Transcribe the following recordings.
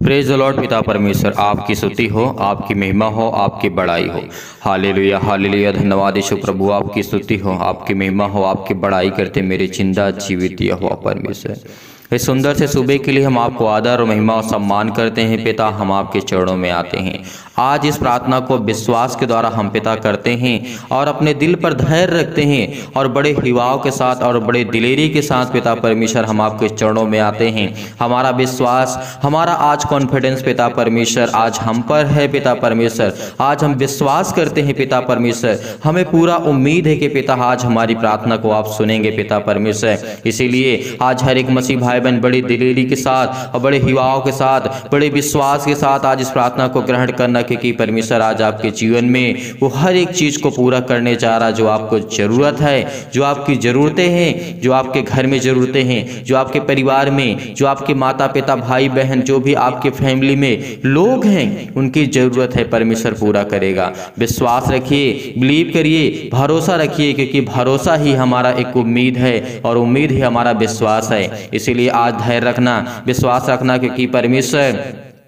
Praise the Lord. पिता परमेश्वर आपकी स्तुति हो, आपकी महिमा हो, आपकी बड़ाई हो। Hallelujah hallelujah. धन्यवाद यीशु प्रभु, आपकी स्तुति हो, आपकी महिमा हो, आपकी बड़ाई करते मेरे जिंदा जीवित दिया हुआ परमेश्वर। इस सुंदर से सुबह के लिए हम आपको आदर और महिमा और सम्मान करते हैं। पिता, हम आपके चरणों में आते हैं। आज इस प्रार्थना को विश्वास के द्वारा हम पिता करते हैं और अपने दिल पर धैर्य रखते हैं और बड़े हिवाव के साथ और बड़े दिलेरी के साथ पिता परमेश्वर हम आपके चरणों में आते हैं। हमारा विश्वास, हमारा आज कॉन्फिडेंस पिता परमेश्वर आज हम पर है। पिता परमेश्वर, आज हम विश्वास करते हैं पिता परमेश्वर, हमें पूरा उम्मीद है कि पिता आज हमारी प्रार्थना को आप सुनेंगे पिता परमेश्वर। इसीलिए आज हर एक मसीह भाई बहन बड़ी दिलेरी के साथ और बड़े हिवाव के साथ, बड़े विश्वास के साथ आज इस प्रार्थना को ग्रहण करना, क्योंकि परमेश्वर आज आपके जीवन में वो हर एक चीज को पूरा करने जा रहा जो आपको जरूरत है, जो आपकी जरूरतें हैं, जो आपके घर में जरूरतें हैं, जो आपके परिवार में, जो आपके माता पिता भाई बहन, जो भी आपके फैमिली में लोग हैं, उनकी जरूरत है परमेश्वर पूरा करेगा। विश्वास रखिए, बिलीव करिए, भरोसा रखिए, क्योंकि भरोसा ही हमारा एक उम्मीद है और उम्मीद ही हमारा विश्वास है। इसीलिए आज धैर्य रखना, विश्वास रखना, क्योंकि परमेश्वर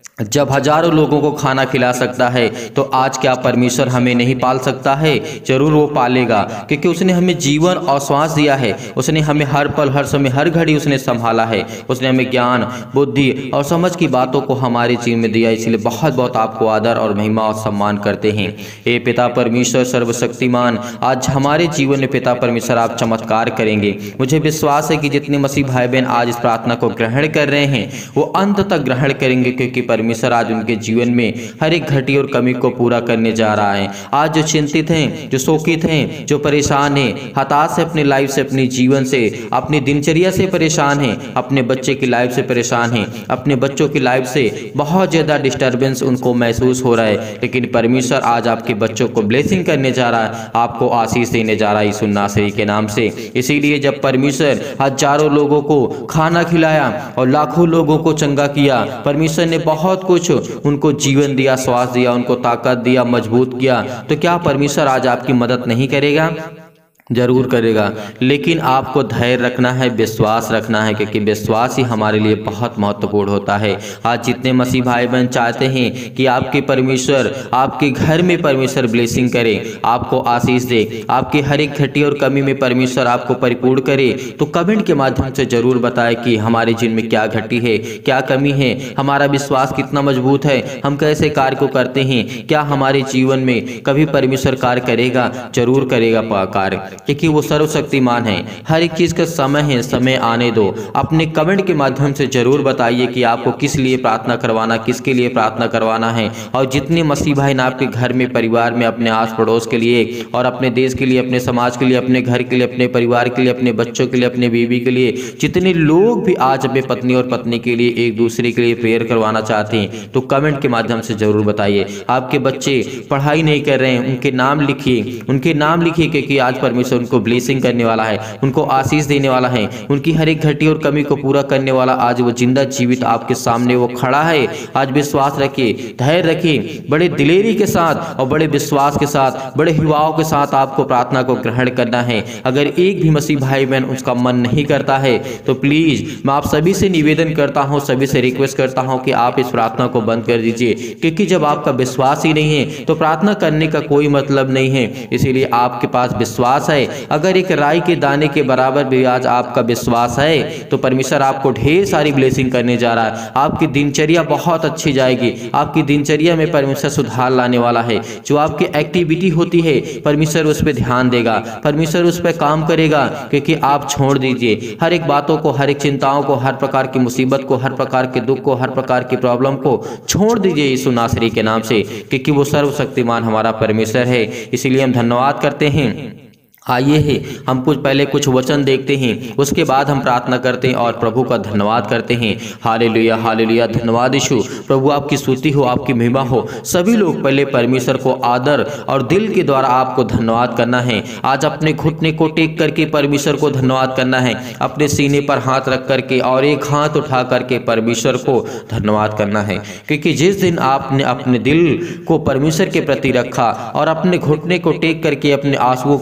जब हजारों लोगों को खाना खिला सकता है तो आज क्या परमेश्वर हमें नहीं पाल सकता है? जरूर वो पालेगा, क्योंकि उसने हमें जीवन और श्वास दिया है। उसने हमें हर पल, हर समय, हर घड़ी उसने संभाला है। उसने हमें ज्ञान, बुद्धि और समझ की बातों को हमारे जीवन में दिया। इसलिए बहुत बहुत आपको आदर और महिमा और सम्मान करते हैं। हे पिता परमेश्वर सर्वशक्तिमान, आज हमारे जीवन में पिता परमेश्वर आप चमत्कार करेंगे। मुझे विश्वास है कि जितने मसीह भाई बहन आज इस प्रार्थना को ग्रहण कर रहे हैं वो अंत तक ग्रहण करेंगे, क्योंकि परमेश्वर आज उनके जीवन में हर एक घटी और कमी को पूरा करने जा रहा है। आज जो चिंतित हैं, जो शोकित हैं, जो परेशान हैं, हताश है अपनी लाइफ से, अपने जीवन से, अपनी दिनचर्या से परेशान हैं, अपने बच्चे की लाइफ से परेशान हैं, अपने बच्चों की लाइफ से बहुत ज्यादा डिस्टर्बेंस उनको महसूस हो रहा है, लेकिन परमेश्वर आज आपके बच्चों को ब्लेसिंग करने जा रहा है, आपको आशीष देने जा रहा है यीशु नासरी के नाम से। इसीलिए जब परमेश्वर हजारों लोगों को खाना खिलाया और लाखों लोगों को चंगा किया, परमेश्वर ने बहुत कुछ उनको जीवन दिया, श्वास दिया, उनको ताकत दिया, मजबूत किया, तो क्या परमेश्वर आज आपकी मदद नहीं करेगा? जरूर करेगा। लेकिन आपको धैर्य रखना है, विश्वास रखना है, क्योंकि विश्वास ही हमारे लिए बहुत महत्वपूर्ण होता है। आज जितने मसीह भाई बहन चाहते हैं कि आपके परमेश्वर आपके घर में परमेश्वर ब्लेसिंग करे, आपको आशीष दे, आपकी हर एक घटी और कमी में परमेश्वर आपको परिपूर्ण करे, तो कमेंट के माध्यम से जरूर बताएं कि हमारे जीवन में क्या घटी है, क्या कमी है, हमारा विश्वास कितना मजबूत है, हम कैसे कार्य को करते हैं, क्या हमारे जीवन में कभी परमेश्वर कार्य करेगा? जरूर करेगा कार्य, क्योंकि वो सर्वशक्तिमान है। हर एक चीज का समय है, समय आने दो। अपने कमेंट के माध्यम से जरूर बताइए कि आपको किस लिए प्रार्थना करवाना, किसके लिए प्रार्थना करवाना है। और जितने मसीह भाई ना आपके घर में, परिवार में, अपने आस पड़ोस के लिए और अपने देश के लिए, अपने समाज के लिए, अपने घर के लिए, अपने परिवार के लिए, अपने बच्चों के लिए, अपने बीवी के लिए, जितने लोग भी आज अपने पत्नी और पत्नी के लिए, एक दूसरे के लिए प्रेयर करवाना चाहते हैं, तो कमेंट के माध्यम से जरूर बताइए। आपके बच्चे पढ़ाई नहीं कर रहे हैं, उनके नाम लिखिए, उनके नाम लिखिए, क्योंकि आज परमेश्वर उनको ब्लेसिंग करने वाला है, उनको आशीष देने वाला है, उनकी हर एक घटी और कमी को पूरा करने वाला आज वो जिंदा जीवित आपके सामने वो खड़ा है। आज विश्वास रखिए, धैर्य रखिए, बड़े दिलेरी के साथ और बड़े विश्वास के साथ, बड़े हिवाव के साथ आपको प्रार्थना को ग्रहण करना है। अगर एक भी मसीह भाई बहन उसका मन नहीं करता है तो प्लीज मैं आप सभी से निवेदन करता हूं, सभी से रिक्वेस्ट करता हूं कि आप इस प्रार्थना को बंद कर दीजिए, क्योंकि जब आपका विश्वास ही नहीं है तो प्रार्थना करने का कोई मतलब नहीं है। इसीलिए आपके पास विश्वास है, अगर एक राई के दाने के बराबर भी आज आपका विश्वास है तो परमेश्वर आपको ढेर सारी ब्लेसिंग करने जा रहा है। आपकी दिनचर्या बहुत अच्छी जाएगी, आपकी दिनचर्या में परमेश्वर सुधार लाने वाला है। जो आपकी एक्टिविटी होती है परमेश्वर उस पर ध्यान देगा, परमेश्वर उस पर काम करेगा, क्योंकि आप छोड़ दीजिए हर एक बातों को, हर एक चिंताओं को, हर प्रकार की मुसीबत को, हर प्रकार के दुख को, हर प्रकार की प्रॉब्लम को छोड़ दीजिए यीशु नासरी के नाम से, क्योंकि वो सर्वशक्तिमान हमारा परमेश्वर है। इसीलिए हम धन्यवाद करते हैं। आइए है हम पहले कुछ वचन देखते हैं, उसके बाद हम प्रार्थना करते हैं और प्रभु का धन्यवाद करते हैं। Hallelujah hallelujah. धन्यवाद यीशु प्रभु, आपकी स्तुति हो, आपकी महिमा हो। सभी लोग पहले परमेश्वर को आदर और दिल के द्वारा आपको धन्यवाद करना है। आज अपने घुटने को टेक करके परमेश्वर को धन्यवाद करना है, अपने सीने पर हाथ रख करके और एक हाथ उठा करके परमेश्वर को धन्यवाद करना है, क्योंकि जिस दिन आपने अपने दिल को परमेश्वर के प्रति रखा और अपने घुटने को टेक करके अपने आंसुओं को बहा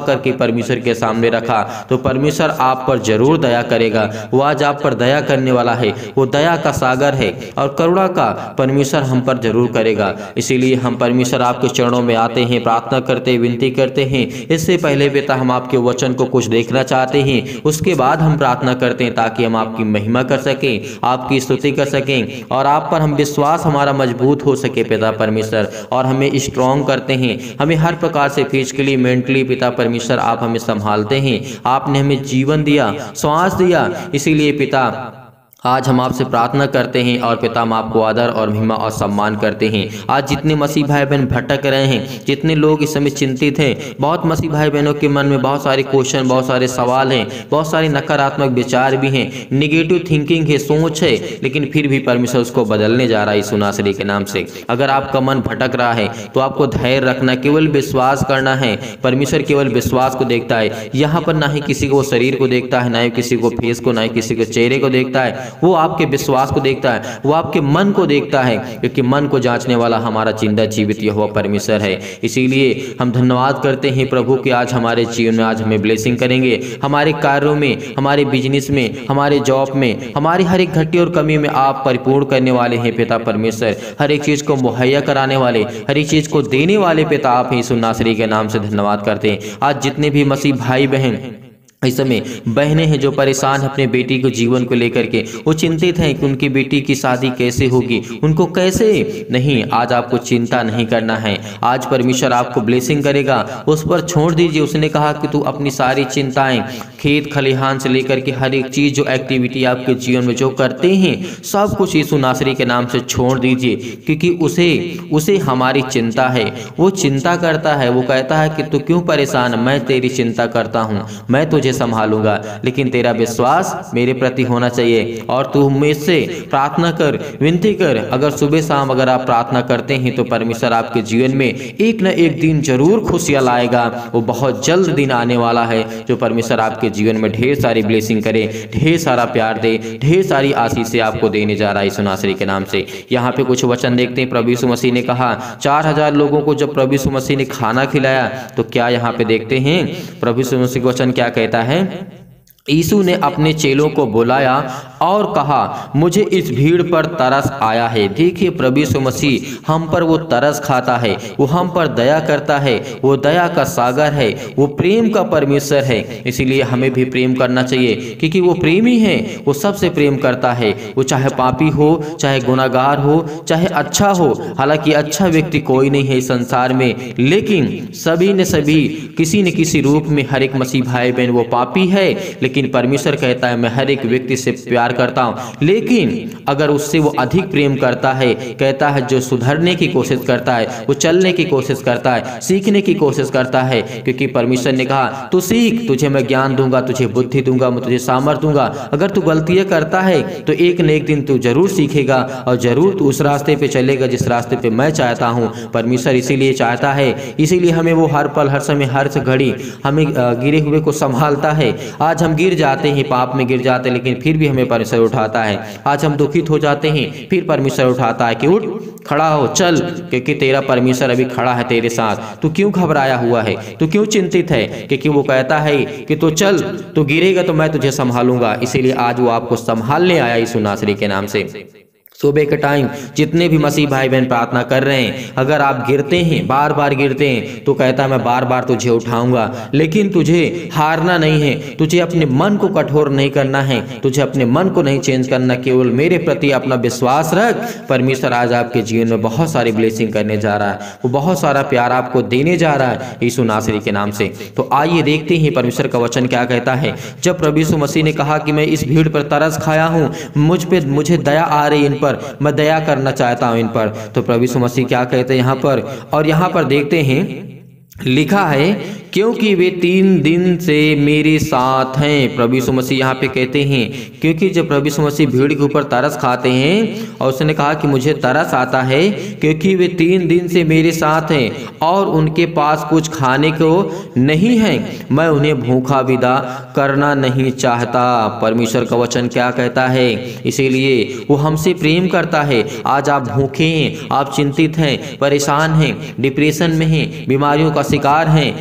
करके परमेश्वर के सामने रखा तो परमेश्वर आप पर जरूर दया करेगा। वो आज आप पर दया करने वाला है, वो दया का सागर है और करुणा का परमेश्वर हम पर जरूर करेगा। इसीलिए हम परमेश्वर आपके चरणों में आते हैं, प्रार्थना करते हैं, विनती करते हैं। इससे पहले पिता हम आपके वचन को कुछ देखना चाहते हैं, उसके बाद हम प्रार्थना करते हैं ताकि हम आपकी महिमा कर सकें, आपकी स्तुति कर सकें और आप पर हम विश्वास हमारा मजबूत हो सके पिता परमेश्वर, और हमें स्ट्रॉन्ग करते हैं। हमें हर प्रकार से फिजिकली मेंटली पिता परमेश्वर आप हमें संभालते हैं। आपने हमें जीवन दिया, श्वास दिया, इसीलिए पिता आज हम आपसे प्रार्थना करते हैं और पिता हम आपको आदर और महिमा और सम्मान करते हैं। आज जितने मसीह भाई बहन भटक रहे हैं, जितने लोग इस समय चिंतित हैं, बहुत मसीह भाई बहनों के मन में बहुत सारे क्वेश्चन, बहुत सारे सवाल हैं, बहुत सारे नकारात्मक विचार भी हैं, निगेटिव थिंकिंग है, सोच है, लेकिन फिर भी परमेश्वर उसको बदलने जा रहा है यीशु नासरी के नाम से। अगर आपका मन भटक रहा है तो आपको धैर्य रखना, केवल विश्वास करना है। परमेश्वर केवल विश्वास को देखता है। यहाँ पर ना ही किसी को शरीर को देखता है, ना ही किसी को फेस को, ना ही किसी को चेहरे को देखता है। वो आपके विश्वास को देखता है, वो आपके मन को देखता है, क्योंकि मन को जांचने वाला हमारा जिंदा जीवित यहोवा परमेश्वर है। इसीलिए हम धन्यवाद करते हैं प्रभु कि आज हमारे जीवन में आज हमें ब्लेसिंग करेंगे, हमारे कार्यों में, हमारे बिजनेस में, हमारे जॉब में, हमारी हर एक घटी और कमी में आप परिपूर्ण करने वाले हैं पिता परमेश्वर। हर एक चीज को मुहैया कराने वाले, हर एक चीज को देने वाले पिता आप हैं। यीशु नासरी के नाम से धन्यवाद करते हैं। आज जितने भी मसीह भाई बहन इस समय बहनें हैं जो परेशान हैं अपने बेटी को जीवन को लेकर के, वो चिंतित हैं कि उनकी बेटी की शादी कैसे होगी, उनको कैसे, नहीं, आज आपको चिंता नहीं करना है। आज परमेश्वर आपको ब्लेसिंग करेगा, उस पर छोड़ दीजिए। उसने कहा कि तू अपनी सारी चिंताएं, खेत खलिहान से लेकर के हर एक चीज, जो एक्टिविटी आपके जीवन में जो करते हैं, सब कुछ यीशु नासरी के नाम से छोड़ दीजिए, क्योंकि उसे हमारी चिंता है। वो चिंता करता है, वो कहता है कि तू क्यों परेशान, मैं तेरी चिंता करता हूँ, मैं तुझे संभालूंगा, लेकिन तेरा विश्वास मेरे प्रति होना चाहिए। और तू मुझसे प्रार्थना कर, विनती कर। अगर सुबह शाम अगर आप प्रार्थना करते हैं तो परमेश्वर आपके जीवन में एक न एक दिन जरूर खुशियां लाएगा। वो बहुत जल्द दिन आने वाला है जो परमेश्वर आपके जीवन में ढेर सारी ब्लेसिंग करे, ढेर सारा प्यार दे, ढेर सारी आशीष आपको देने जा रहा है यीशु नासरी के नाम से। यहाँ पे कुछ वचन देखते हैं। प्रभु यीशु मसीह ने कहा 4000 लोगों को जब प्रभु यीशु मसीह ने खाना खिलाया तो क्या यहाँ पे देखते हैं प्रभु यीशु मसीह का वचन क्या कहता है। यीशु ने अपने चेलों को बुलाया और कहा, मुझे इस भीड़ पर तरस आया है। देखिए प्रभु यीशु मसीह हम पर वो तरस खाता है, वो हम पर दया करता है, वो दया का सागर है, वो प्रेम का परमेश्वर है। इसीलिए हमें भी प्रेम करना चाहिए, क्योंकि वो प्रेमी है, वो सबसे प्रेम करता है। वो चाहे पापी हो, चाहे गुनाहगार हो, चाहे अच्छा हो। हालांकि अच्छा व्यक्ति कोई नहीं है इस संसार में, लेकिन सभी ने सभी किसी न किसी रूप में हर एक मसीह भाई बहन वो पापी है, लेकिन परमेश्वर कहता है मैं हर एक व्यक्ति से प्यार करता हूं। लेकिन अगर उससे वो अधिक प्रेम करता है, कहता है जो सुधरने की कोशिश करता है, वो चलने की कोशिश करता है, सीखने की कोशिश करता है, क्योंकि परमेश्वर ने कहा तू सीख, तुझे मैं ज्ञान दूंगा, तुझे बुद्धि दूंगा, मैं तुझे सामर्थ दूंगा। अगर तू गलतियां करता है तो एक न एक दिन तू जरूर सीखेगा और जरूर तू उस रास्ते पे चलेगा जिस रास्ते पे मैं चाहता हूँ। परमेश्वर इसीलिए चाहता है, इसीलिए हमें वो हर पल, हर समय, हर घड़ी हमें गिरे हुए को संभालता है। आज हम गिर जाते हैं, पाप में गिर जाते हैं, लेकिन फिर भी हमें परमेश्वर उठाता है। आज हम दुखित हो जाते हैं, फिर परमेश्वर उठाता है कि उठ, खड़ा हो, चल, क्योंकि तेरा परमेश्वर अभी खड़ा है तेरे साथ। तू क्यों घबराया हुआ है, तू क्यों चिंतित है, क्योंकि वो कहता है कि तू चल, तू गिरेगा तो मैं तुझे संभालूंगा। इसीलिए आज वो आपको संभालने आया यीशु नासरी के नाम से। सुबह के टाइम जितने भी मसीह भाई बहन प्रार्थना कर रहे हैं, अगर आप गिरते हैं, बार बार गिरते हैं, तो कहता है मैं बार बार तुझे उठाऊंगा। लेकिन तुझे हारना नहीं है, तुझे अपने मन को कठोर नहीं करना है, तुझे अपने मन को नहीं चेंज करना, केवल मेरे प्रति अपना विश्वास रख। परमेश्वर आज आपके जीवन में बहुत सारी ब्लेसिंग करने जा रहा है, वो बहुत सारा प्यार आपको देने जा रहा है यीशु नासरी के नाम से। तो आइए देखते हैं परमेश्वर का वचन क्या कहता है। जब प्रभु यीशु मसीह ने कहा कि मैं इस भीड़ पर तरस खाया हूँ, मुझे दया आ रही इन पर, मैं दया करना चाहता हूं इन पर, तो प्रभु यीशु मसीह क्या कहते हैं यहाँ पर, और यहाँ पर देखते हैं लिखा है क्योंकि वे 3 दिन से मेरे साथ हैं। प्रभु यीशु मसीह यहाँ पे कहते हैं क्योंकि जब प्रभु यीशु मसीह भीड़ के ऊपर तरस खाते हैं और उसने कहा कि मुझे तरस आता है क्योंकि वे 3 दिन से मेरे साथ हैं और उनके पास कुछ खाने को नहीं है, मैं उन्हें भूखा विदा करना नहीं चाहता। परमेश्वर का वचन क्या कहता है, इसीलिए वो हमसे प्रेम करता है। आज आप भूखे हैं, आप चिंतित हैं, परेशान हैं, डिप्रेशन में हैं, बीमारियों का शिकार हैं, आज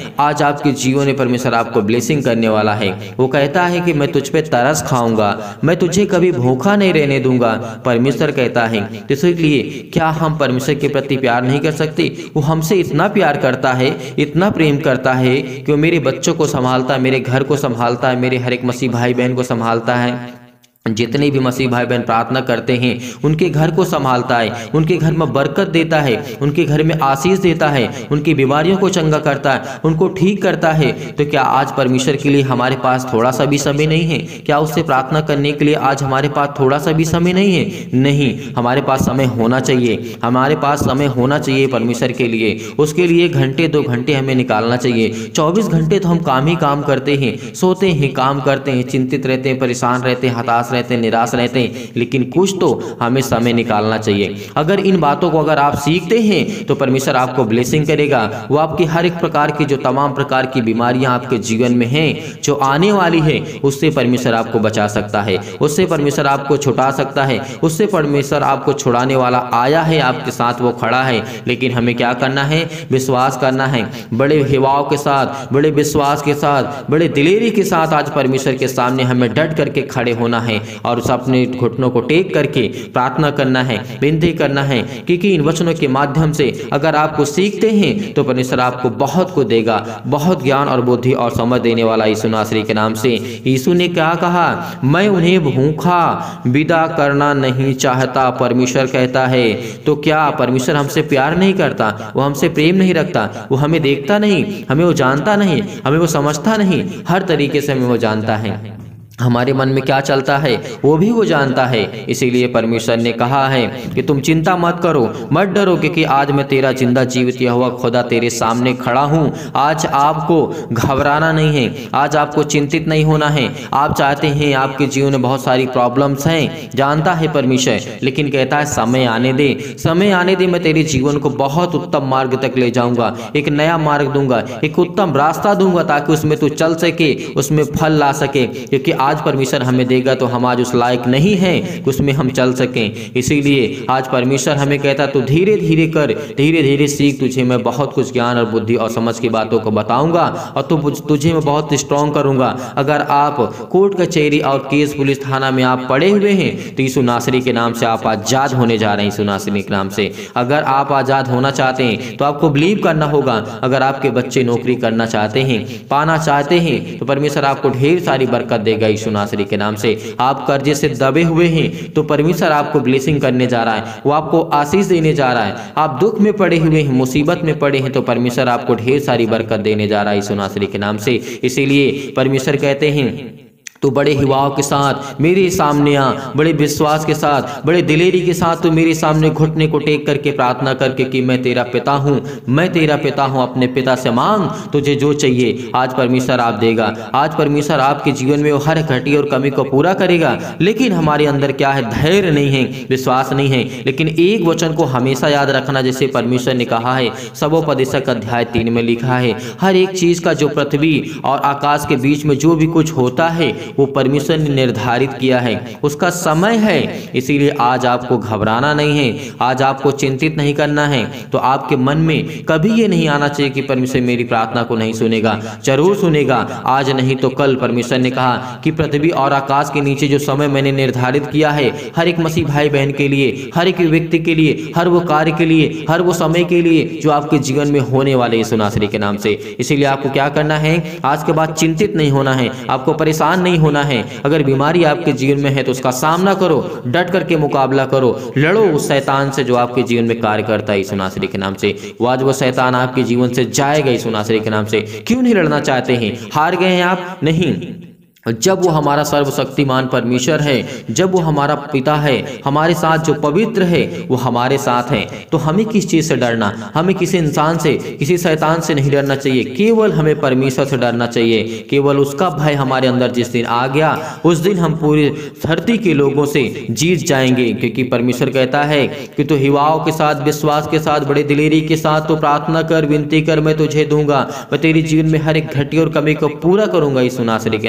आज आपके जीवन में परमेश्वर आपको ब्लेसिंग करने वाला है। वो कहता है कि मैं तुझ पे तरस खाऊंगा, मैं तुझे कभी भूखा नहीं रहने दूंगा, परमेश्वर कहता है। तो इसलिए क्या हम परमेश्वर के प्रति प्यार नहीं कर सकते? वो हमसे इतना प्यार करता है, इतना प्रेम करता है कि वो मेरे बच्चों को संभालता है, मेरे घर को संभालता है, मेरे हर एक मसीह भाई बहन को संभालता है। जितने भी मसीह भाई बहन प्रार्थना करते हैं उनके घर को संभालता है, उनके घर में बरकत देता है, उनके घर में आशीष देता है, उनकी बीमारियों को चंगा करता है, उनको ठीक करता है। तो क्या आज परमेश्वर के लिए हमारे पास थोड़ा सा भी समय नहीं है? क्या उससे प्रार्थना करने के लिए आज हमारे पास थोड़ा सा भी समय नहीं है? नहीं, हमारे पास समय होना चाहिए, हमारे पास समय होना चाहिए परमेश्वर के लिए। उसके लिए घंटे 2 घंटे हमें निकालना चाहिए। 24 घंटे तो हम काम ही काम करते हैं, सोते हैं, काम करते हैं, चिंतित रहते हैं, परेशान रहते हैं, हताश रहते हैं, निराश रहते हैं, लेकिन कुछ तो हमें समय निकालना चाहिए। अगर इन बातों को अगर आप सीखते हैं तो परमेश्वर आपको ब्लेसिंग करेगा। वो आपकी हर एक प्रकार की जो तमाम प्रकार की बीमारियां आपके जीवन में हैं, जो आने वाली है, उससे परमेश्वर आपको बचा सकता है, उससे परमेश्वर आपको छुड़ा सकता है, उससे परमेश्वर आपको छुड़ाने वाला आया है, आपके साथ वो खड़ा है। लेकिन हमें क्या करना है? विश्वास करना है, बड़े हिवाओं के साथ, बड़े विश्वास के साथ, बड़े दिलेरी के साथ आज परमेश्वर के सामने हमें डट करके खड़े होना है और उस अपने घुटनों को टेक करके प्रार्थना करना है, विनती करना है। क्योंकि इन वचनों के माध्यम से अगर आपको सीखते हैं तो परमेश्वर आपको बहुत को देगा, बहुत ज्ञान और बुद्धि और समझ देने वाला यीशु नासरी के नाम से। यीशु ने क्या कहा? मैं उन्हें भूखा विदा करना नहीं चाहता, परमेश्वर कहता है। तो क्या परमेश्वर हमसे प्यार नहीं करता? वो हमसे प्रेम नहीं रखता? वो हमें देखता नहीं, हमें वो जानता नहीं, हमें वो समझता नहीं? हर तरीके से हमें वो जानता है, हमारे मन में क्या चलता है वो भी वो जानता है। इसीलिए परमेश्वर ने कहा है कि तुम चिंता मत करो, मत डरो, क्योंकि आज मैं तेरा जिंदा जीवित यहोवा खुदा तेरे सामने खड़ा हूँ। आज आपको घबराना नहीं है, आज आपको चिंतित नहीं होना है। आप चाहते हैं, आपके जीवन में बहुत सारी प्रॉब्लम्स हैं, जानता है परमेश्वर, लेकिन कहता है समय आने दे, समय आने दे, मैं तेरे जीवन को बहुत उत्तम मार्ग तक ले जाऊंगा, एक नया मार्ग दूंगा, एक उत्तम रास्ता दूंगा, ताकि उसमें तू चल सके, उसमें फल ला सके। क्योंकि आज परमेश्वर हमें देगा तो हम आज उस लायक नहीं हैं कि उसमें हम चल सकें। इसीलिए आज परमेश्वर हमें कहता तो धीरे धीरे कर, धीरे धीरे सीख, तुझे मैं बहुत कुछ ज्ञान और बुद्धि और समझ की बातों को बताऊंगा और तुझे मैं बहुत स्ट्रॉन्ग करूंगा। अगर आप कोर्ट कचहरी और केस पुलिस थाना में आप पड़े हुए हैं तो यीशु नासरी के नाम से आप आजाद होने जा रहे हैं। यीशु नासरी के नाम से अगर आप आजाद होना चाहते हैं तो आपको बिलीव करना होगा। अगर आपके बच्चे नौकरी करना चाहते हैं, पाना चाहते हैं, तो परमेश्वर आपको ढेर सारी बरकत देगा यीशु नासरी के नाम से। आप कर्जे से दबे हुए हैं तो परमेश्वर आपको ब्लेसिंग करने जा रहा है, वो आपको आशीष देने जा रहा है। आप दुख में पड़े हुए हैं, मुसीबत में पड़े हैं, तो परमेश्वर आपको ढेर सारी बरकत देने जा रहा है यीशु नासरी के नाम से। इसीलिए परमेश्वर कहते हैं तो बड़े हिवाओं के साथ मेरे सामने आ, बड़े विश्वास के साथ, बड़े दिलेरी के साथ तू मेरे सामने घुटने को टेक करके प्रार्थना करके कि मैं तेरा पिता हूँ, मैं तेरा पिता हूँ, अपने पिता से मांग, तुझे जो चाहिए आज परमेश्वर आप देगा। आज परमेश्वर आपके जीवन में वो हर घटी और कमी को पूरा करेगा। लेकिन हमारे अंदर क्या है? धैर्य नहीं है, विश्वास नहीं है। लेकिन एक वचन को हमेशा याद रखना, जैसे परमेश्वर ने कहा है, सबोपदेशक अध्याय 3 में लिखा है, हर एक चीज का जो पृथ्वी और आकाश के बीच में जो भी कुछ होता है वो परमेश्वर ने निर्धारित किया है, उसका समय है। इसीलिए आज आपको घबराना नहीं है, आज आपको चिंतित नहीं करना है। तो आपके मन में कभी ये नहीं आना चाहिए कि परमेश्वर मेरी प्रार्थना को नहीं सुनेगा। जरूर सुनेगा, आज नहीं तो कल। परमेश्वर ने कहा कि पृथ्वी और आकाश के नीचे जो समय मैंने निर्धारित किया है, हर एक मसीह भाई बहन के लिए, हर एक व्यक्ति के लिए, हर वो कार्य के लिए, हर वो समय के लिए जो आपके जीवन में होने वाले यीशु नासरी के नाम से। इसीलिए आपको क्या करना है? आज के बाद चिंतित नहीं होना है, आपको परेशान नहीं होना है। अगर बीमारी आपके जीवन में है तो उसका सामना करो, डट करके मुकाबला करो, लड़ो उस शैतान से जो आपके जीवन में कार्य करता है यीशु नासरी के नाम से। वो आज वो शैतान आपके जीवन से जाएगा यीशु नासरी के नाम से। क्यों नहीं लड़ना चाहते हैं? हार गए हैं आप? नहीं, जब वो हमारा सर्वशक्तिमान परमेश्वर है, जब वो हमारा पिता है, हमारे साथ जो पवित्र है, वो हमारे साथ है, तो हमें किस चीज़ से डरना? हमें किसी इंसान से, किसी शैतान से नहीं डरना चाहिए। केवल हमें परमेश्वर से डरना चाहिए। केवल उसका भय हमारे अंदर जिस दिन आ गया, उस दिन हम पूरी धरती के लोगों से जीत जाएंगे। क्योंकि परमेश्वर कहता है कि तो हिवाओं के साथ, विश्वास के साथ, बड़े दिलेरी के साथ तो प्रार्थना कर, विनती कर, मैं तुझे दूंगा। मैं तेरे जीवन में हर एक घटी और कमी को पूरा करूंगा यीशु नासरी के नाम से।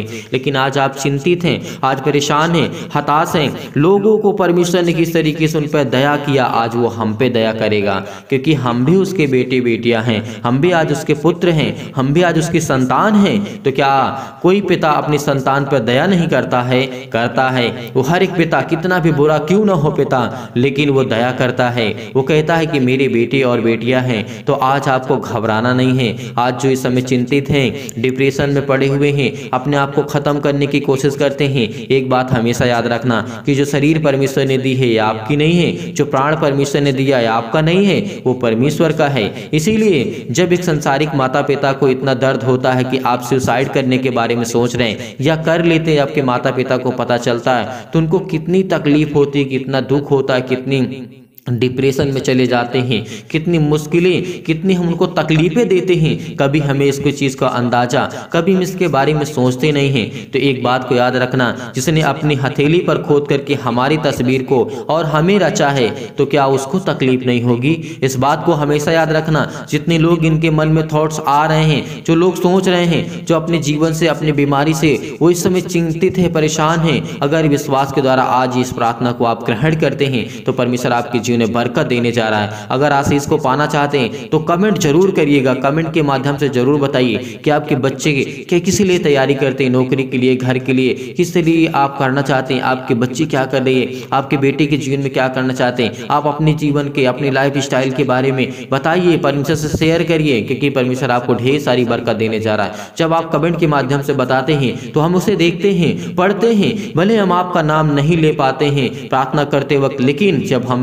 लेकिन आज आप चिंतित हैं, आज परेशान हैं, हताश हैं। लोगों को परमेश्वर ने किस तरीके से उन पर दया किया, आज वो हम पे दया करेगा, क्योंकि हम भी उसके बेटे बेटियां हैं, हम भी आज उसके पुत्र हैं, हम भी आज उसकी संतान हैं। तो क्या कोई पिता अपनी संतान पर दया नहीं करता है? करता है। वो हर एक पिता, कितना भी बुरा क्यों ना हो पिता, लेकिन वो दया करता है। वो कहता है कि मेरे बेटे और बेटियां हैं। तो आज आपको घबराना नहीं है। आज जो इस समय चिंतित हैं, डिप्रेशन में पड़े हुए हैं, अपने आप को खत्म करने की कोशिश करते हैं, एक बात हमेशा याद रखना कि जो शरीर परमेश्वर ने दी है ये आपकी नहीं है, जो प्राण परमेश्वर ने दिया है आपका नहीं है, वो परमेश्वर का है। इसीलिए जब एक संसारिक माता पिता को इतना दर्द होता है कि आप सुसाइड करने के बारे में सोच रहे हैं या कर लेते हैं, आपके माता पिता को पता चलता है तो उनको कितनी तकलीफ होती है, कितना दुख होता है, कितनी डिप्रेशन में चले जाते हैं, कितनी मुश्किलें, कितनी हम उनको तकलीफें देते हैं। कभी हमें इसको चीज़ का अंदाजा, कभी हम इसके बारे में सोचते नहीं हैं। तो एक बात को याद रखना, जिसने अपनी हथेली पर खोद करके हमारी तस्वीर को और हमें रचा है, तो क्या उसको तकलीफ नहीं होगी? इस बात को हमेशा याद रखना। जितने लोग इनके मन में थॉट्स आ रहे हैं, जो लोग सोच रहे हैं, जो अपने जीवन से, अपनी बीमारी से वो इस समय चिंतित है, परेशान है, अगर विश्वास के द्वारा आज इस प्रार्थना को आप ग्रहण करते हैं तो परमेश्वर आपके जीवन में बरकत देने जा रहा है। अगर आशीष को पाना चाहते हैं तो कमेंट जरूर करिएगा, कमेंट के माध्यम से जरूर बताइए कि आपके बच्चे के किस लिए तैयारी करते हैं, नौकरी के लिए, घर के लिए, किस लिए आप करना चाहते हैं, आपके बच्चे क्या कर रही है, आपके बेटे के जीवन में क्या करना चाहते हैं, आप अपने जीवन के, अपनी लाइफ स्टाइल के बारे में बताइए, परमेश्वर से शेयर करिए, क्योंकि परमेश्वर आपको ढेर सारी बरकत देने जा रहा है। जब आप कमेंट के माध्यम से बताते हैं तो हम उसे देखते हैं, पढ़ते हैं, भले हम आपका नाम नहीं ले पाते हैं प्रार्थना करते वक्त, लेकिन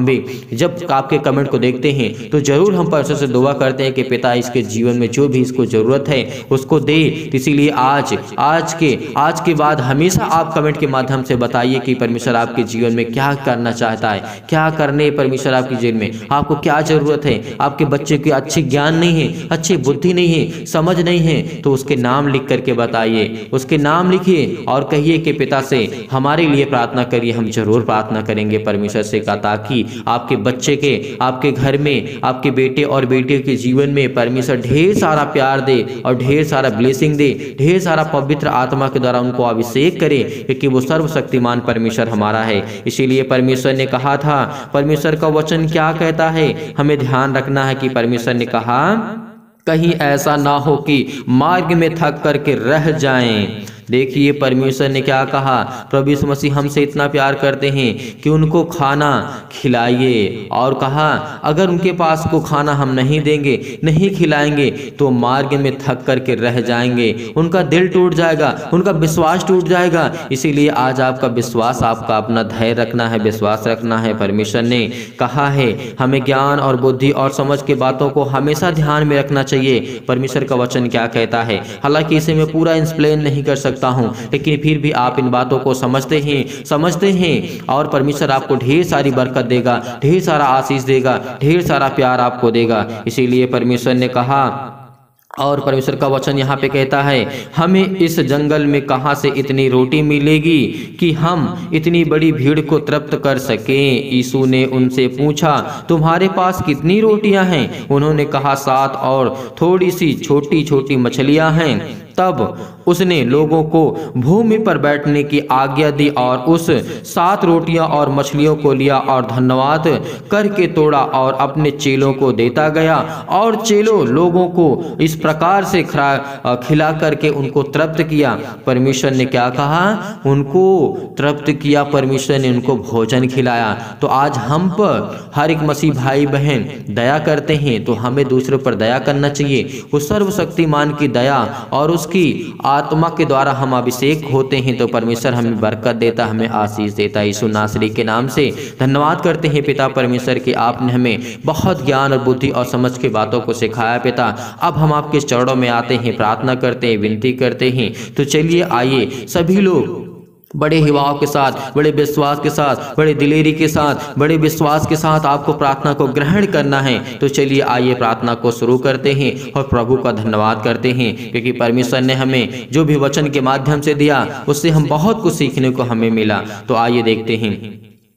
जब आपके कमेंट को देखते हैं तो जरूर हम परमेश्वर से दुआ करते हैं कि पिता इसके जीवन में जो भी इसको जरूरत है उसको दे। इसीलिए आज के बाद हमेशा आप कमेंट के माध्यम से बताइए कि परमेश्वर आपके जीवन में क्या करना चाहता है, क्या करने परमेश्वर आपके जीवन में, आपको क्या जरूरत है। आपके बच्चे के अच्छे ज्ञान नहीं है, अच्छी बुद्धि नहीं है, समझ नहीं है, तो उसके नाम लिख करके बताइए, उसके नाम लिखिए और कहिए कि पिता से हमारे लिए प्रार्थना करिए। हम जरूर प्रार्थना करेंगे परमेश्वर से का, ताकि आपके बच्चे के, आपके घर में, आपके बेटे और बेटियों के जीवन में परमेश्वर ढेर सारा प्यार दे और ढेर सारा ब्लेसिंग दे, ढेर सारा पवित्र आत्मा के द्वारा उनको अभिषेक करे, क्योंकि वो सर्वशक्तिमान परमेश्वर हमारा है। इसीलिए परमेश्वर ने कहा था, परमेश्वर का वचन क्या कहता है, हमें ध्यान रखना है कि परमेश्वर ने कहा कहीं ऐसा ना हो कि मार्ग में थक करके रह जाएं। देखिए परमेश्वर ने क्या कहा, प्रभु यीशु मसीह हमसे इतना प्यार करते हैं कि उनको खाना खिलाइए, और कहा अगर उनके पास को खाना हम नहीं देंगे, नहीं खिलाएंगे तो मार्ग में थक करके रह जाएंगे, उनका दिल टूट जाएगा, उनका विश्वास टूट जाएगा। इसीलिए आज आपका विश्वास, आपका अपना धैर्य रखना है, विश्वास रखना है। परमेश्वर ने कहा है हमें ज्ञान और बुद्धि और समझ के बातों को हमेशा ध्यान में रखना चाहिए। परमेश्वर का वचन क्या कहता है, हालांकि इसे मैं पूरा एक्सप्लेन नहीं कर सकता हूं, लेकिन फिर भी आप इन बातों को समझते हैं और परमेश्वर आपको ढेर सारी बरकत देगा, ढेर सारा आशीष देगा, ढेर सारा प्यार आपको देगा। इसीलिए परमेश्वर ने कहा, और परमेश्वर का वचन यहाँ पे कहता है हमें इस जंगल में कहाँ से इतनी रोटी मिलेगी कि हम इतनी बड़ी भीड़ को तृप्त कर सकें। यीशु ने उनसे पूछा तुम्हारे पास कितनी रोटियां हैं? उन्होंने कहा 7 और थोड़ी सी छोटी छोटी मछलियां हैं। तब उसने लोगों को भूमि पर बैठने की आज्ञा दी और उस 7 रोटियां और मछलियों को लिया और धन्यवाद करके तोड़ा और अपने चेलों को देता गया, और चेलों लोगों को इस प्रकार से खिला करके उनको तृप्त किया। परमेश्वर ने क्या कहा, उनको तृप्त किया, परमेश्वर ने उनको भोजन खिलाया। तो आज हम पर हर एक मसीह भाई बहन दया करते हैं तो हमें दूसरों पर दया करना चाहिए। उस सर्वशक्तिमान की दया और उसकी आत्मा के द्वारा हम अभिषेक होते हैं तो परमेश्वर हमें बरकत देता, हमें आशीष देता। यीशु नासरी के नाम से धन्यवाद करते हैं पिता परमेश्वर कि आपने हमें बहुत ज्ञान और बुद्धि और समझ के बातों को सिखाया पिता। अब हम आपके चरणों में आते हैं, प्रार्थना करते हैं, विनती करते हैं। तो चलिए आइए सभी लोग बड़े हिवाव के साथ, बड़े विश्वास के साथ, बड़े दिलेरी के साथ, बड़े विश्वास के साथ आपको प्रार्थना को ग्रहण करना है। तो चलिए आइए प्रार्थना को शुरू करते हैं और प्रभु का धन्यवाद करते हैं, क्योंकि परमेश्वर ने हमें जो भी वचन के माध्यम से दिया उससे हम बहुत कुछ सीखने को हमें मिला। तो आइए देखते हैं।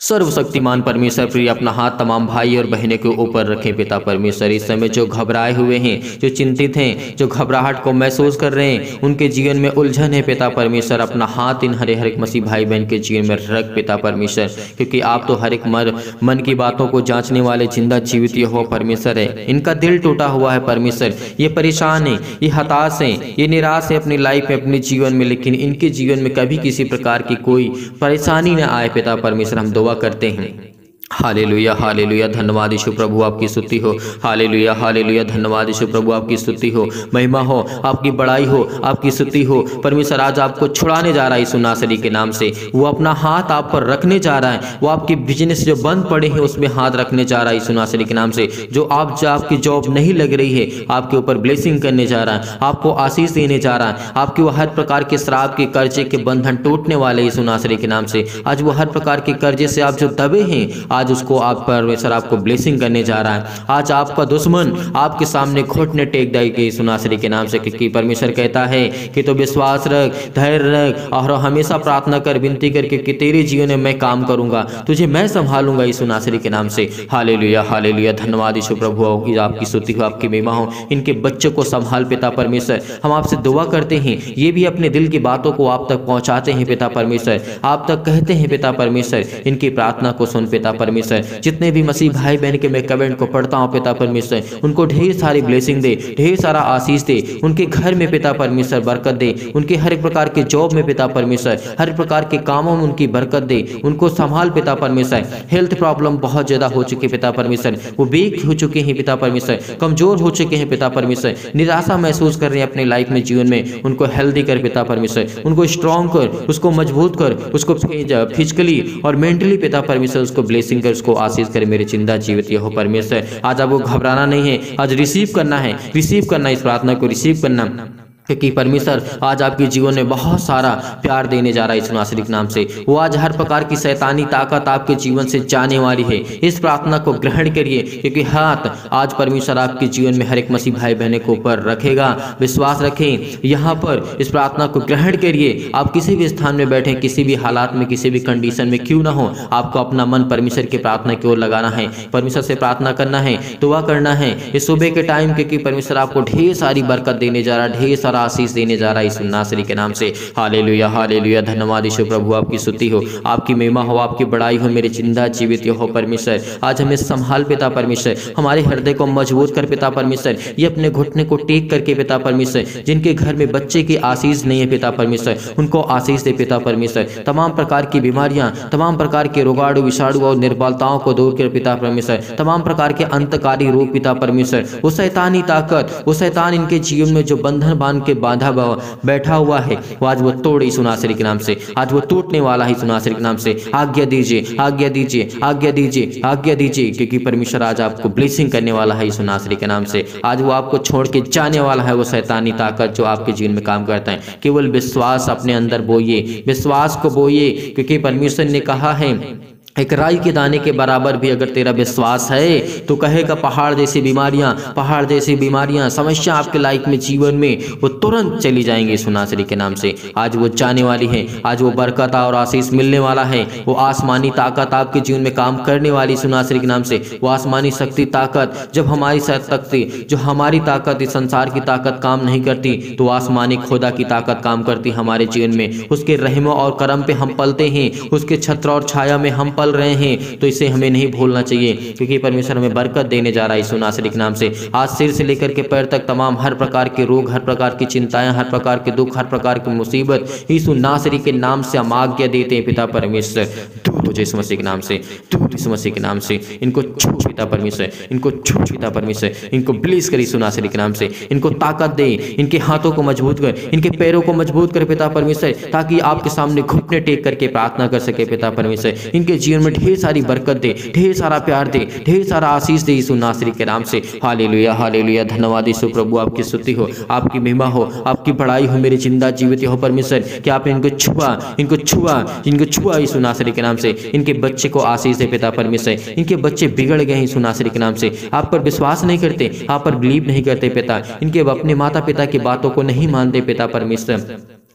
सर्वशक्तिमान परमेश्वर प्रिय अपना हाथ तमाम भाई और बहनों के ऊपर रखें पिता परमेश्वर। इस समय जो घबराए हुए हैं, जो चिंतित हैं, जो घबराहट को महसूस कर रहे हैं, उनके जीवन में उलझन है पिता परमेश्वर, अपना हाथ इन हर एक मसीह भाई बहन के जीवन में रख पिता परमेश्वर, क्योंकि आप तो हर एक मन की बातों को जांचने वाले जिंदा जीवित हो परमेश्वर है। इनका दिल टूटा हुआ है परमेश्वर, ये परेशान है, ये हताश है, ये निराश है अपनी लाइफ में, अपने जीवन में, लेकिन इनके जीवन में कभी किसी प्रकार की कोई परेशानी न आए पिता परमेश्वर। हम दुआ करते हैं। हालेलुया हालेलुया, धन्यवाद यीशु प्रभु आपकी स्तुति हो। हालेलुया हालेलुया, धन्यवाद यीशु प्रभु आपकी स्तुति हो, महिमा हो, आपकी बड़ाई हो, आपकी स्तुति हो परमेश्वर। आज आपको छुड़ाने जा रहा है यीशु नासरी के नाम से, वो अपना हाथ आप पर रखने जा रहा है, वो आपके बिजनेस जो बंद पड़े हैं उसमें हाथ रखने जा रहा है यीशु नासरी के नाम से। जो आपकी जॉब नहीं लग रही है, आपके ऊपर ब्लेसिंग करने जा रहा है, आपको आशीष देने जा रहा है, आपके वो हर प्रकार के श्राप के कर्जे के बंधन टूटने वाले यीशु नासरी के नाम से। आज वो हर प्रकार के कर्जे से आप जो दबे हैं, आज उसको आप परमेश्वर आपको ब्लेसिंग करने जा रहा है। आज आपका दुश्मन आपके सामने घुटने टेक देगा यीशु नासरी के नाम से, क्योंकि परमेश्वर कहता है कि तो विश्वास रख, धैर्य रख और हमेशा प्रार्थना कर, विनती करके कि तेरे जीवन में मैं काम करूंगा, तुझे मैं संभालूंगा यीशु नासरी के नाम से। हालेलुया हालेलुया, धन्यवाद यीशु प्रभु आपकी स्तुति हो, आपकी महिमा हो। इनके बच्चों को संभाल पिता परमेश्वर। हम आपसे दुआ करते हैं, ये भी अपने दिल की बातों को आप तक पहुंचाते हैं पिता परमेश्वर, आप तक कहते हैं पिता परमेश्वर। इनकी प्रार्थना को सुन पिता परमेश्वर। जितने भी मसीह भाई बहन के मैं कमेंट को पढ़ता हूं पिता परमेश्वर, उनको ढेर सारी ब्लेसिंग दे, ढेर सारा आशीष दे, उनके घर में पिता परमेश्वर बरकत दे, उनके हर एक प्रकार के जॉब में पिता परमेश्वर, हर प्रकार के कामों में उनकी बरकत दे, उनको संभाल पिता परमेश्वर। हेल्थ प्रॉब्लम बहुत ज्यादा हो चुके पिता परमेश्वर, वो वीक हो चुके हैं पिता परमेश्वर, कमजोर हो चुके हैं पिता परमेश्वर, निराशा महसूस कर रहे हैं अपने लाइफ में, जीवन में। उनको हेल्दी कर पिता परमेश्वर, उनको स्ट्रॉन्ग कर, उसको मजबूत कर, उसको फिजिकली और मेंटली पिता परमेश्वर उसको ब्लेसिंग कर, उसको आशीष करे मेरे जिंदा जीवित हो परमेश्वर। आज आपको घबराना नहीं है, आज रिसीव करना है, रिसीव करना, इस प्रार्थना को रिसीव करना, क्योंकि परमेश्वर आज आपके जीवन में बहुत सारा प्यार देने जा रहा है यीशु नासरी के नाम से। वो आज हर प्रकार की शैतानी ताकत आपके जीवन से जाने वाली है। इस प्रार्थना को ग्रहण करिए, क्योंकि हाथ आज परमेश्वर आपके जीवन में हर एक मसीह भाई बहनों के ऊपर रखेगा। विश्वास रखें, यहाँ पर इस प्रार्थना को ग्रहण करिए। आप किसी भी स्थान में बैठे, किसी भी हालात में, किसी भी कंडीशन में क्यों ना हो, आपको अपना मन परमेश्वर की प्रार्थना की ओर लगाना है, परमेश्वर से प्रार्थना करना है, दुआ करना है इस सुबह के टाइम, क्योंकि परमेश्वर आपको ढेर सारी बरकत देने जा रहा है, ढेर सारा आशीष देने जा रहा है यीशु नासरी के नाम से। हालेलुया हालेलुया, धन्यवाद यीशु प्रभु आपकी स्तुति हो, आपकी महिमा हो, आपकी बड़ाई हो मेरे जिंदा जीवित हो परमेश्वर। आज हमें संभाल पिता परमेश्वर, हमारे हृदय को मजबूत कर पिता परमेश्वर। ये अपने घुटने को टेक करके पिता परमेश्वर, जिनके घर में बच्चे की आशीष नहीं है पिता परमेश्वर, उनको आशीष दे पिता परमेश्वर। तमाम प्रकार की बीमारियां, तमाम प्रकार के रोगाणु विषाणु और निर्बलताओं को दूर कर पिता परमेश्वर। तमाम प्रकार के अंतकारी रोग पिता परमेश्वर, वो शैतानी ताकत, वो शैतान इनके जीवन में जो बंधन बांध के बांधा बैठा हुआ है, वो आज वो तोड़े यीशु नासरी के नाम से। आज वो टूटने वाला है यीशु नासरी के नाम से। आज्ञा दीजिए, आज्ञा दीजिए, आज्ञा दीजिए, आज्ञा दीजिए, क्योंकि परमेश्वर आज आपको ब्लेसिंग करने वाला है यीशु नासरी के नाम से। आज वो आपको छोड़ के जाने वाला है, वो शैतानी ताकत जो आपके जीवन में काम करता है। केवल विश्वास अपने अंदर बोइए, विश्वास को बोइए, क्योंकि परमेश्वर ने कहा है एक राई के दाने के बराबर भी अगर तेरा विश्वास है तो कहेगा पहाड़ जैसी बीमारियां, पहाड़ जैसी बीमारियां, समस्या आपके लाइफ में, जीवन में, वो तुरंत चली जाएंगी यीशु नासरी के नाम से। आज वो जाने वाली है, आज वो बरकत और आशीष मिलने वाला है। वो आसमानी ताकत आपके जीवन में काम करने वाली यीशु नासरी के नाम से। वो आसमानी शक्ति ताकत, जब हमारी शक्ति, जो हमारी ताकत इस संसार की ताकत काम नहीं करती, तो आसमानी खुदा की ताकत काम करती हमारे जीवन में। उसके रहम और करम पे हम पलते हैं, उसके छत्र और छाया में हम पल रहे हैं, तो इसे हमें नहीं भूलना चाहिए, क्योंकि परमेश्वर हमें बरकत देने जा रहा है यीशु नासरी के नाम से। आज सिर से लेकर के पैर तक तमाम हर प्रकार के रोग, हर प्रकार की चिंताएं, हर प्रकार के दुख, हर प्रकार की मुसीबत यीशु नासरी के नाम से हम आज्ञा देते हैं पिता परमेश्वर। दूर यीशु मसीह के नाम से, दूर यीशु मसीह के नाम से। इनको छू पिता परमेश्वर, इनको छू पिता परमेश्वर, इनको ब्लेस कर यीशु नासरी के नाम से। इनको ताकत दे, इनके हाथों को मजबूत कर, इनके पैरों को मजबूत कर पिता परमेश्वर, ताकि आपके सामने घुटने टेक करके प्रार्थना कर सके पिता परमेश्वर। इनके जीवन में ढेर सारी बरकत दे, ढेर सारा प्यार दे, ढेर सारा आशीष दे यीशु नासरी के नाम से। हालेलुया हालेलुया, धन्यवाद यीशु प्रभु आपकी स्तुति हो, आपकी महिमा हो, आपकी बड़ाई हो मेरे जिंदा जीवित हो परमेश्वर। कि आपने इनको छुआ, इनको छुआ, इनको छुआ यीशु नासरी के नाम से। इनके बच्चे को आशीष दे पिता परमेश्वर। इनके बच्चे बिगड़ गए यीशु नासरी के नाम से, आप पर विश्वास नहीं करते, आप पर बिलीव नहीं करते पिता। इनके अपने माता पिता की बातों को नहीं मानते पिता परमेश्वर।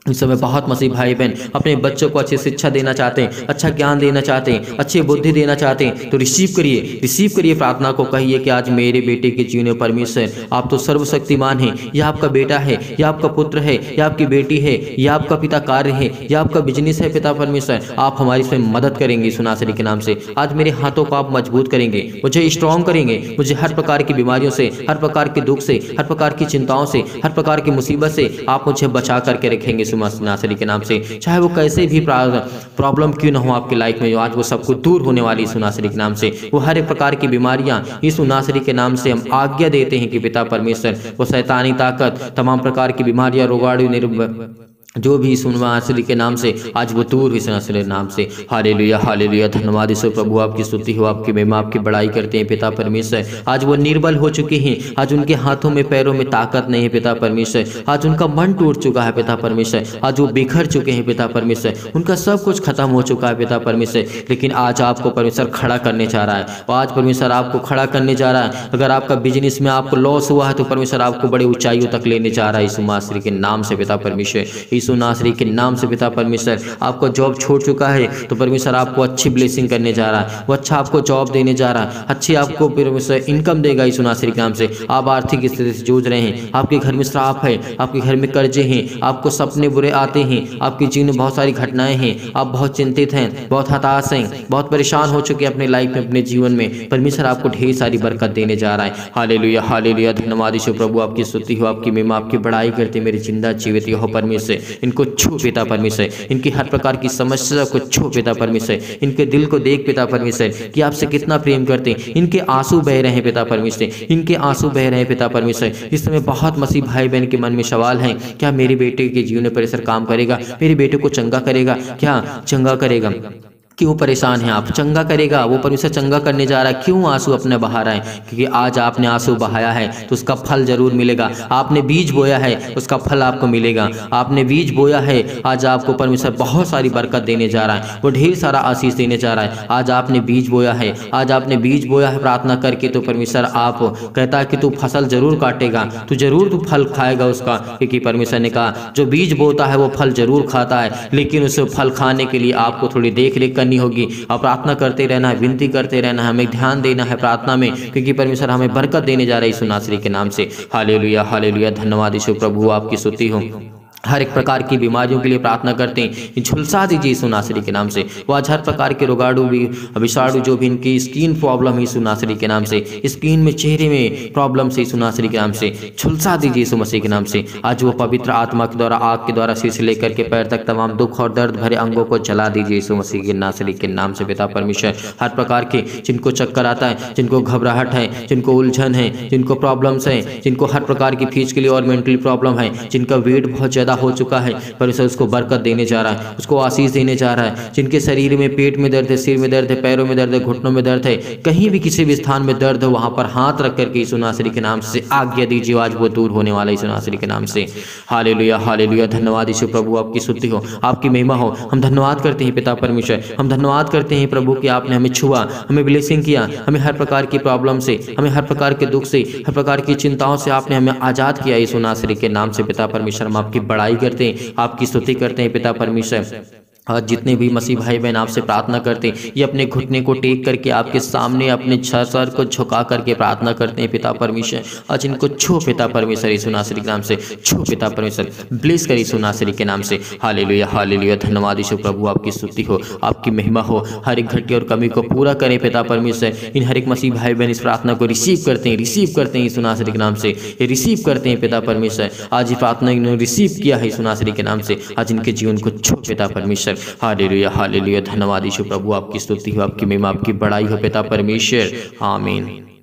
इस समय बहुत मसीह भाई बहन अपने बच्चों को अच्छी शिक्षा देना चाहते हैं, अच्छा ज्ञान देना चाहते हैं, अच्छी बुद्धि देना चाहते हैं, तो रिसीव करिए प्रार्थना को। कहिए कि आज मेरे बेटे के जीवन में परमेश्वर आप तो सर्वशक्तिमान हैं, यह आपका बेटा है, यह आपका पुत्र है, यह आपकी बेटी है, यह आपका पिता कार्य है, यह आपका बिजनेस है पिता परमेश्वर, आप हमारी इसमें मदद करेंगे यीशु नासरी के नाम से। आज मेरे हाथों को आप मजबूत करेंगे, मुझे स्ट्रॉन्ग करेंगे, मुझे हर प्रकार की बीमारियों से, हर प्रकार के दुख से, हर प्रकार की चिंताओं से, हर प्रकार की मुसीबत से आप मुझे बचा करके रखेंगे नासरी के नाम से। चाहे वो कैसे भी प्रॉब्लम क्यों ना हो आपकी लाइफ में, आज वो सब कुछ दूर होने वाली यीशु नासरी के नाम से। वो हर एक प्रकार की बीमारियां यीशु नासरी के नाम से हम आज्ञा देते हैं कि पिता परमेश्वर वो शैतानी ताकत, तमाम प्रकार की बीमारियां, रोगाणु, जो भी यीशु नासरी के नाम से आज वो दूर यीशु नासरी के नाम से। हालेलुया हालेलुया, धन्यवाद यीशु प्रभु, आपकी स्तुति हो, आपकी महिमा, आपकी बड़ाई करते हैं पिता परमेश्वर। आज वो निर्बल हो चुके हैं, आज उनके हाथों में पैरों में ताकत नहीं है पिता परमेश्वर, आज उनका मन टूट चुका है पिता परमेश्वर, आज वो बिखर चुके हैं पिता परमेश्वर, उनका सब कुछ खत्म हो चुका है पिता परमेश्वर। लेकिन आज आपको परमेश्वर खड़ा करने जा रहा है, और आज परमेश्वर आपको खड़ा करने जा रहा है। अगर आपका बिजनेस में आपको लॉस हुआ है तो परमेश्वर आपको बड़ी ऊंचाइयों तक लेने जा रहा है यीशु नासरी के नाम से पिता परमेश्वर। यीशु नासरी के नाम से पिता परमेश्वर, आपको जॉब छोड़ चुका है तो परमेश्वर आपको अच्छी ब्लेसिंग करने जा रहा है, वो अच्छा आपको जॉब देने जा रहा है, अच्छी आपको परमेश्वर इनकम देगा यीशु नासरी के नाम से। आप आर्थिक स्थिति से जूझ रहे हैं, आपके घर में श्राप है, आपके घर में कर्जे हैं, आपको सपने बुरे आते हैं, आपके जीवन में बहुत सारी घटनाएं हैं, आप बहुत चिंतित हैं, बहुत हताश हैं, बहुत परेशान हो चुके हैं अपने लाइफ में, अपने जीवन में, परमेश्वर आपको ढेर सारी बरकत देने जा रहा है। हालेलुया हालेलुया, धन्यवाद यीशु प्रभु, आपकी स्तुति हो, आपकी महिमा, आपकी बड़ाई करते मेरे जिंदा जीवित हो परमेश्वर। इनको छू पिता परमेश्वर, इनकी हर प्रकार की समस्या को छू पिता परमेश्वर, इनके दिल को देख पिता परमेश्वर कि आपसे कितना प्रेम करते हैं। इनके आंसू बह रहे हैं पिता परमेश्वर, इनके आंसू बह रहे हैं पिता परमेश्वर। इस समय बहुत मसीह भाई बहन के मन में सवाल है, क्या मेरे बेटे के जीवन में परमेश्वर काम करेगा, मेरे बेटे को चंगा करेगा, क्या चंगा करेगा? क्यों परेशान हैं आप? चंगा करेगा, वो परमेश्वर चंगा करने जा रहा है। क्यों आंसू अपने बहा रहे हैं? क्योंकि आज आपने आंसू बहाया है तो उसका फल जरूर मिलेगा। आपने बीज बोया है, उसका फल आपको मिलेगा। आपने बीज बोया है, आज आपको परमेश्वर बहुत सारी बरकत देने जा रहा है, वो ढेर सारा आशीष देने जा रहा है। आज आपने बीज बोया है, आज आपने बीज बोया है प्रार्थना करके, तो परमेश्वर आप कहता है कि तू फसल जरूर काटेगा, तू जरूर तू फल खाएगा उसका, क्योंकि परमेश्वर ने कहा जो बीज बोता है वो फल जरूर खाता है, लेकिन उस फल खाने के लिए आपको थोड़ी देख रेख करनी होगी। और प्रार्थना करते रहना है, विनती करते रहना है, हमें ध्यान देना है प्रार्थना में, क्योंकि परमेश्वर हमें बरकत देने जा रहा है यीशु नासरी के नाम से। हालेलुया हालेलुया, धन्यवाद यीशु प्रभु, आपकी स्तुति हो। हर एक प्रकार की बीमारियों के लिए प्रार्थना करते हैं, झुलसा दीजिए यीशु नासरी के नाम से। वो आज हर प्रकार के रोगाणु भी, विषाणु, जो भी इनकी स्किन प्रॉब्लम है यीशु नासरी के नाम से, स्किन में, चेहरे में प्रॉब्लम से यीशु नासरी के नाम से झुलसा दीजिए यीशु मसीह के नाम से। आज वो पवित्र आत्मा के द्वारा, आग के द्वारा, सिर से लेकर के पैर तक तमाम दुख और दर्द भरे अंगों को जला दीजिए यीशु मसीह के नासरी के नाम से पिता परमेश्वर। हर प्रकार के जिनको चक्कर आता है, जिनको घबराहट है, जिनको उलझन है, जिनको प्रॉब्लम्स है, जिनको हर प्रकार की फिजिकली और मेंटली प्रॉब्लम है, जिनका वेट बहुत ज़्यादा हो चुका है, परमेश्वर उसको बरकत देने जा रहा है, उसको आशीष देने जा रहा है। जिनके शरीर में, पेट में दर्द है, सिर में दर्द है, पैरों में दर्द है, घुटनों में दर्द है, कहीं भी किसी भी स्थान में दर्द है, वहां पर हाथ रख करके यीशु नासरी के नाम से आज्ञा दीजिए, आज वो दूर होने वाला यीशु नासरी के नाम से। हालेलुया हालेलुया, धन्यवाद यीशु प्रभु, आपकी स्तुति हो, आपकी महिमा हो। हम धन्यवाद करते हैं पिता परमेश्वर, हम धन्यवाद करते हैं प्रभु कि आपने हमें छुआ, हमें ब्लेसिंग किया, हमें हर प्रकार की प्रॉब्लम से, हमें हर प्रकार के दुख से, हर प्रकार की चिंताओं से आपने हमें आजाद किया यीशु नासरी के नाम से पिता परमेश्वर। हम आपकी बड़ाई करते हैं, आपकी स्तुति करते हैं पिता परमेश्वर। और जितने भी मसीह भाई बहन आपसे प्रार्थना करते हैं, ये अपने घुटने को टेक करके आपके सामने अपने सर को झुका करके प्रार्थना करते हैं पिता परमेश्वर। आज इनको छू पिता परमेश्वर यीशु नासरी के नाम से, छू पिता परमेश्वर, ब्लेस कर यीशु नासरी के नाम से। हालेलुया हालेलुया, धन्यवाद यीशु प्रभु, आपकी स्तुति हो, आपकी महिमा हो। हर एक घटी और कमी को पूरा करें पिता परमेश्वर। इन हर एक मसीह भाई बहन इस प्रार्थना को रिसीव करते हैं, रिसीव करते हैं यीशु नासरी के नाम से, ये रिसीव करते हैं पिता परमेश्वर। आज ये प्रार्थना इन्होंने रिसीव किया है यीशु नासरी के नाम से, आज इनके जीवन को छू पिता परमेश्वर। हालेलुया हालेलुया, धन्यवाद यीशु प्रभु, आपकी स्तुति हो, आपकी महिमा, आपकी बड़ाई हो पिता परमेश्वर। आमीन।